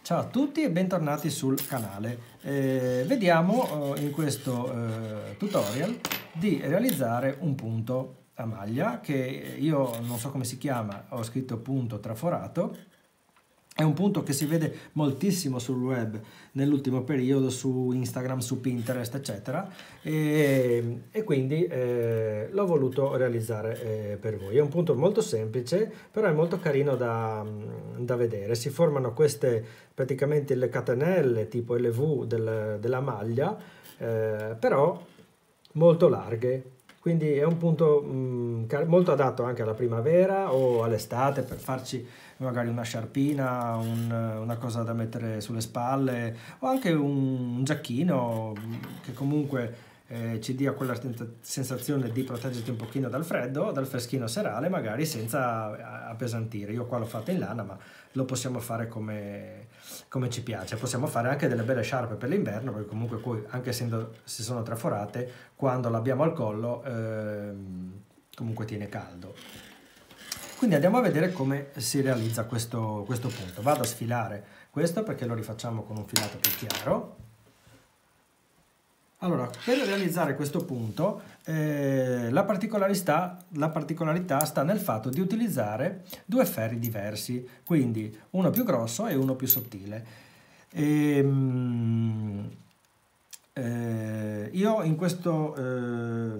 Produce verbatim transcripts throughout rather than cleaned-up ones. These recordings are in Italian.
Ciao a tutti e bentornati sul canale. Eh, vediamo eh, in questo eh, tutorial di realizzare un punto a maglia che io non so come si chiama, ho scritto punto traforato. È un punto che si vede moltissimo sul web nell'ultimo periodo, su Instagram, su Pinterest, eccetera, e, e quindi eh, l'ho voluto realizzare eh, per voi. È un punto molto semplice, però è molto carino da, da vedere. Si formano queste praticamente le catenelle tipo L V del, della maglia, eh, però molto larghe. Quindi è un punto mh, molto adatto anche alla primavera o all'estate per farci magari una sciarpina, un, una cosa da mettere sulle spalle o anche un, un giacchino che comunque eh, ci dia quella sensazione di proteggerti un pochino dal freddo, dal freschino serale, magari senza appesantire. Io qua l'ho fatto in lana, ma lo possiamo fare come, come ci piace. Possiamo fare anche delle belle sciarpe per l'inverno, perché comunque poi, anche essendo, se sono traforate, quando l'abbiamo al collo ehm, comunque tiene caldo. Quindi andiamo a vedere come si realizza questo, questo punto. Vado a sfilare questo perché lo rifacciamo con un filato più chiaro. Allora, per realizzare questo punto eh, la, particolarità, la particolarità sta nel fatto di utilizzare due ferri diversi, quindi uno più grosso e uno più sottile. E, eh, io in questo eh,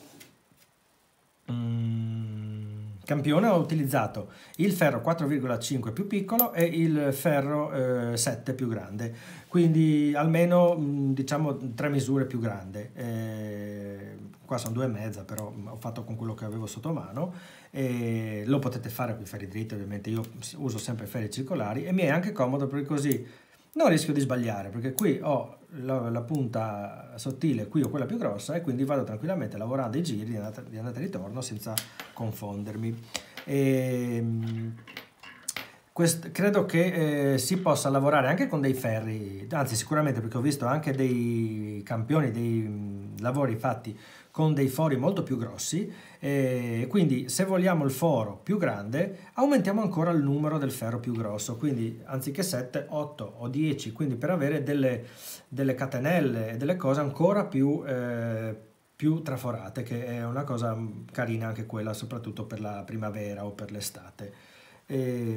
campione ho utilizzato il ferro quattro virgola cinque più piccolo e il ferro eh, sette più grande, quindi almeno diciamo tre misure più grande. Eh, qua sono due e mezza, però ho fatto con quello che avevo sotto mano. E lo potete fare con i ferri dritti, ovviamente io uso sempre ferri circolari e mi è anche comodo perché così non rischio di sbagliare, perché qui ho la, la punta sottile, qui ho quella più grossa e quindi vado tranquillamente lavorando i giri di andata, di andata e ritorno senza confondermi. E, quest, credo che eh, si possa lavorare anche con dei ferri, anzi sicuramente, perché ho visto anche dei campioni, dei mh, lavori fatti con dei fori molto più grossi, e quindi se vogliamo il foro più grande aumentiamo ancora il numero del ferro più grosso, quindi anziché sette, otto o dieci, quindi per avere delle, delle catenelle e delle cose ancora più, eh, più traforate, che è una cosa carina anche quella, soprattutto per la primavera o per l'estate. E,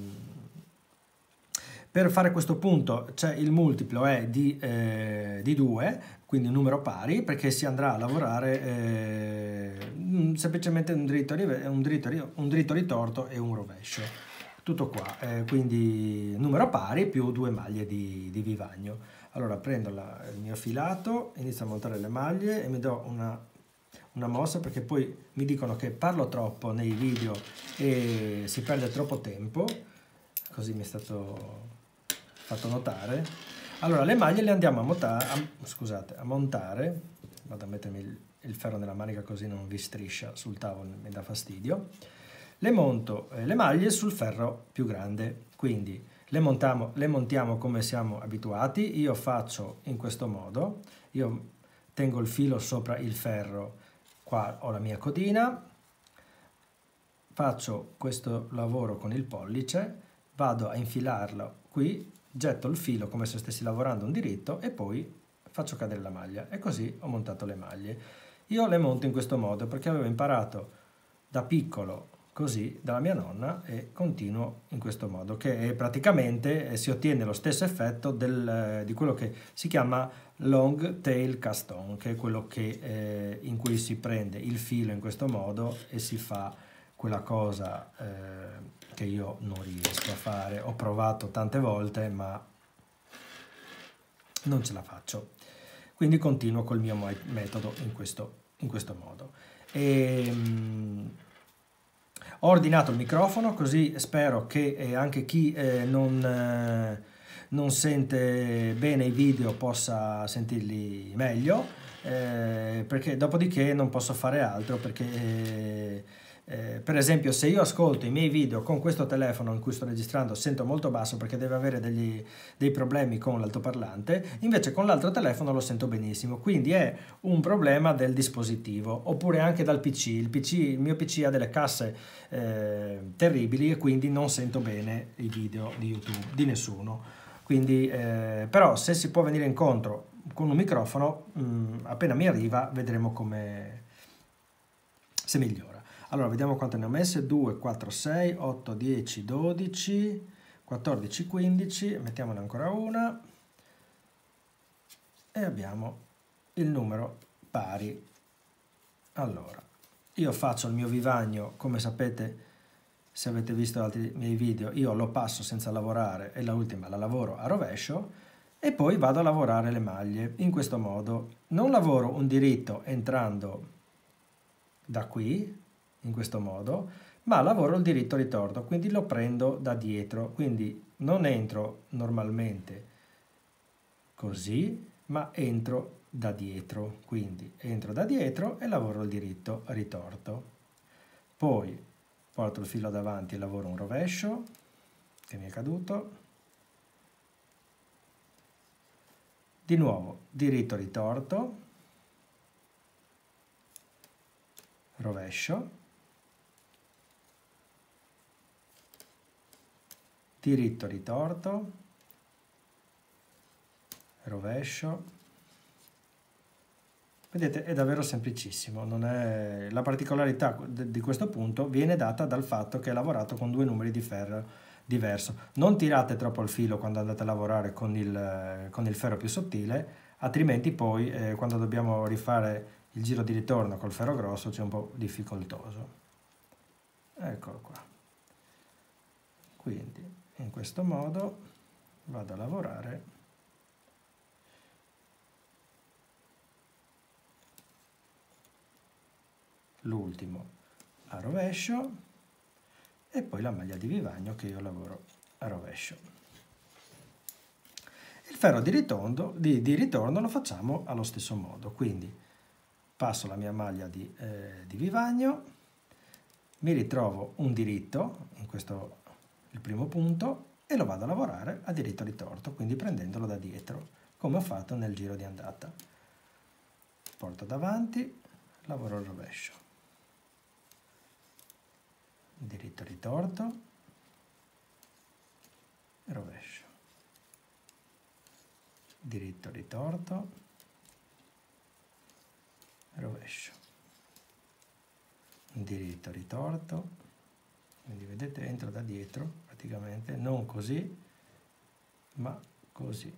per fare questo punto c'è il multiplo è di, eh, di due, quindi un numero pari, perché si andrà a lavorare eh, semplicemente un dritto, un, dritto, un dritto ritorto e un rovescio. Tutto qua, eh, quindi numero pari più due maglie di, di vivagno. Allora prendo la, il mio filato, inizio a montare le maglie e mi do una, una mossa, perché poi mi dicono che parlo troppo nei video e si perde troppo tempo, così mi è stato fatto notare. Allora le maglie le andiamo a, montare, a, scusate, a montare, vado a mettermi il, il ferro nella manica così non vi striscia sul tavolo, mi dà fastidio. Le monto eh, le maglie sul ferro più grande, quindi le montiamo, le montiamo come siamo abituati. Io faccio in questo modo, io tengo il filo sopra il ferro, qua ho la mia codina, faccio questo lavoro con il pollice, vado a infilarlo qui, getto il filo come se stessi lavorando un diritto e poi faccio cadere la maglia e così ho montato le maglie. Io le monto in questo modo perché avevo imparato da piccolo così dalla mia nonna e continuo in questo modo, che praticamente eh, si ottiene lo stesso effetto del, eh, di quello che si chiama long tail cast on, che è quello che, eh, in cui si prende il filo in questo modo e si fa quella cosa eh, che io non riesco a fare. Ho provato tante volte ma non ce la faccio, quindi continuo col mio metodo in questo, in questo modo. E, um, ho ordinato il microfono, così spero che eh, anche chi eh, non, eh, non sente bene i video possa sentirli meglio, eh, perché dopodiché non posso fare altro, perché eh, Eh, per esempio, se io ascolto i miei video con questo telefono in cui sto registrando, sento molto basso perché deve avere degli, dei problemi con l'altoparlante, invece con l'altro telefono lo sento benissimo, quindi è un problema del dispositivo, oppure anche dal P C. Il, P C, il mio P C ha delle casse eh, terribili e quindi non sento bene i video di YouTube di nessuno. quindi, eh, però se si può venire incontro con un microfono, mh, appena mi arriva vedremo come se migliora. Allora vediamo quante ne ho messe: due, quattro, sei, otto, dieci, dodici, quattordici, quindici, mettiamone ancora una e abbiamo il numero pari. Allora, io faccio il mio vivagno, come sapete, se avete visto altri miei video, io lo passo senza lavorare e la ultima la lavoro a rovescio e poi vado a lavorare le maglie in questo modo. Non lavoro un diritto entrando da qui, in questo modo, ma lavoro il diritto ritorno, quindi lo prendo da dietro, quindi non entro normalmente così, ma entro da dietro, quindi entro da dietro e lavoro il diritto ritorto. Poi porto il filo davanti e lavoro un rovescio, che mi è caduto. Di nuovo diritto ritorto, rovescio, diritto ritorto, rovescio. Vedete, è davvero semplicissimo. Non è... La particolarità di questo punto viene data dal fatto che è lavorato con due numeri di ferro diverso. Non tirate troppo il filo quando andate a lavorare con il, con il ferro più sottile, altrimenti poi eh, quando dobbiamo rifare il giro di ritorno col ferro grosso c'è un po' difficoltoso. Eccolo qua. Quindi in questo modo vado a lavorare l'ultimo a rovescio e poi la maglia di vivagno che io lavoro a rovescio. Il ferro di ritorno, di, di ritorno lo facciamo allo stesso modo, quindi passo la mia maglia di, eh, di vivagno, mi ritrovo un diritto, in questo il primo punto, e lo vado a lavorare a diritto ritorto, quindi prendendolo da dietro, come ho fatto nel giro di andata. Porto davanti, lavoro il rovescio. Diritto ritorto, rovescio, diritto ritorto, rovescio, diritto ritorto, quindi vedete entro da dietro praticamente, non così ma così.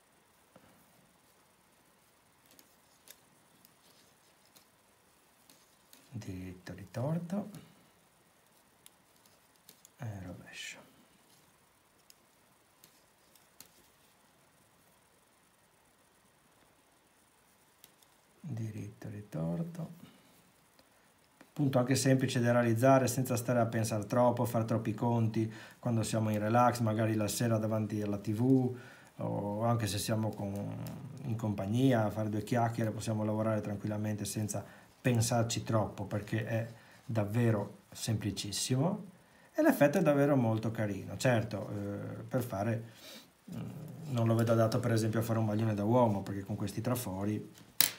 Diritto ritorto e rovescio. Diritto ritorto. Punto anche semplice da realizzare senza stare a pensare troppo, fare troppi conti quando siamo in relax, magari la sera davanti alla tivù o anche se siamo con, in compagnia a fare due chiacchiere, possiamo lavorare tranquillamente senza pensarci troppo perché è davvero semplicissimo. E l'effetto è davvero molto carino. Certo, eh, per fare, mh, non lo vedo adatto per esempio a fare un maglione da uomo, perché con questi trafori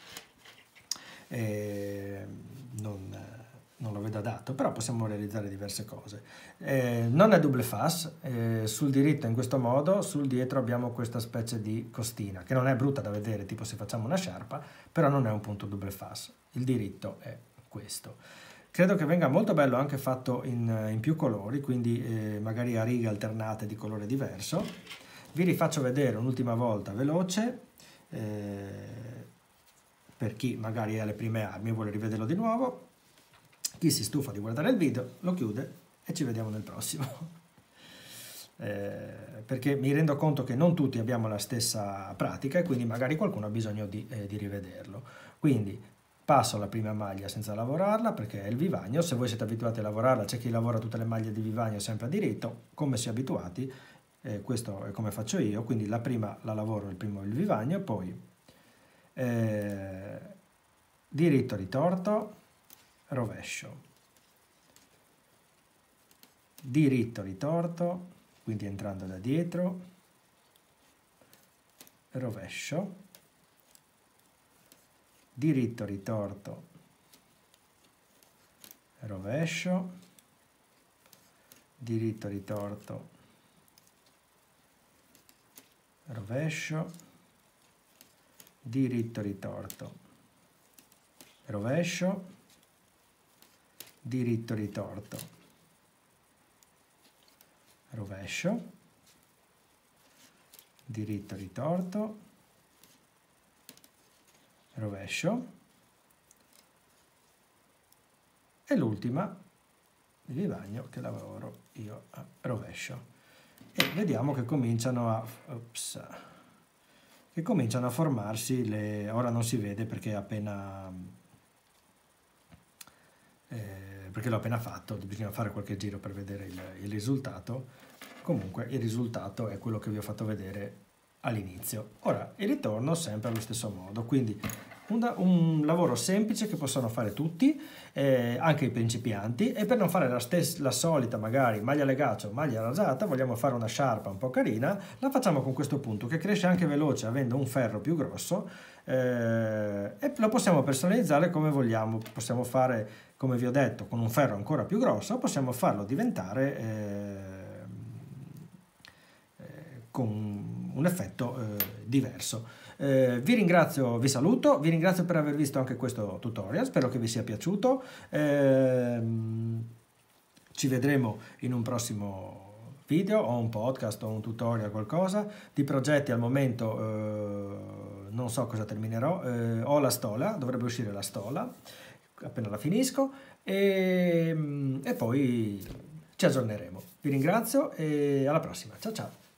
eh, non, non lo vedo adatto, però possiamo realizzare diverse cose. Eh, non è double face, eh, sul diritto in questo modo, sul dietro abbiamo questa specie di costina, che non è brutta da vedere, tipo se facciamo una sciarpa, però non è un punto double face. Il diritto è questo. Credo che venga molto bello anche fatto in, in più colori, quindi eh, magari a righe alternate di colore diverso. Vi rifaccio vedere un'ultima volta veloce, eh, per chi magari è alle prime armi e vuole rivederlo di nuovo. Chi si stufa di guardare il video lo chiude e ci vediamo nel prossimo. eh, perché mi rendo conto che non tutti abbiamo la stessa pratica e quindi magari qualcuno ha bisogno di, eh, di rivederlo. Quindi passo la prima maglia senza lavorarla perché è il vivagno. Se voi siete abituati a lavorarla, c'è chi lavora tutte le maglie di vivagno sempre a diritto, come si è abituati, eh, questo è come faccio io, quindi la prima la lavoro, il primo il vivagno, poi eh, diritto ritorto, rovescio, diritto ritorto, quindi entrando da dietro, rovescio, diritto ritorto, rovescio, diritto ritorto, rovescio, diritto, ritorto, rovescio, diritto, ritorto, rovescio, diritto, ritorto, rovescio, e l'ultima di Vivagno che lavoro io a rovescio. E vediamo che cominciano a, ops, che cominciano a formarsi le, ora non si vede perché è appena eh, perché l'ho appena fatto, bisogna fare qualche giro per vedere il, il risultato. Comunque il risultato è quello che vi ho fatto vedere all'inizio. Ora il ritorno sempre allo stesso modo, quindi un, un lavoro semplice che possono fare tutti, eh, anche i principianti, e per non fare la, stessa, la solita magari maglia legaccio, maglia rasata, vogliamo fare una sciarpa un po' carina, la facciamo con questo punto che cresce anche veloce avendo un ferro più grosso, eh, e lo possiamo personalizzare come vogliamo. Possiamo fare, come vi ho detto, con un ferro ancora più grosso, possiamo farlo diventare eh, eh, con un effetto eh, diverso. Eh, vi ringrazio, vi saluto, vi ringrazio per aver visto anche questo tutorial, spero che vi sia piaciuto. Eh, ci vedremo in un prossimo video o un podcast o un tutorial, qualcosa. Di progetti al momento eh, non so cosa terminerò, eh, ho la stola, dovrebbe uscire la stola appena la finisco, e, e poi ci aggiorneremo. Vi ringrazio e alla prossima, ciao ciao!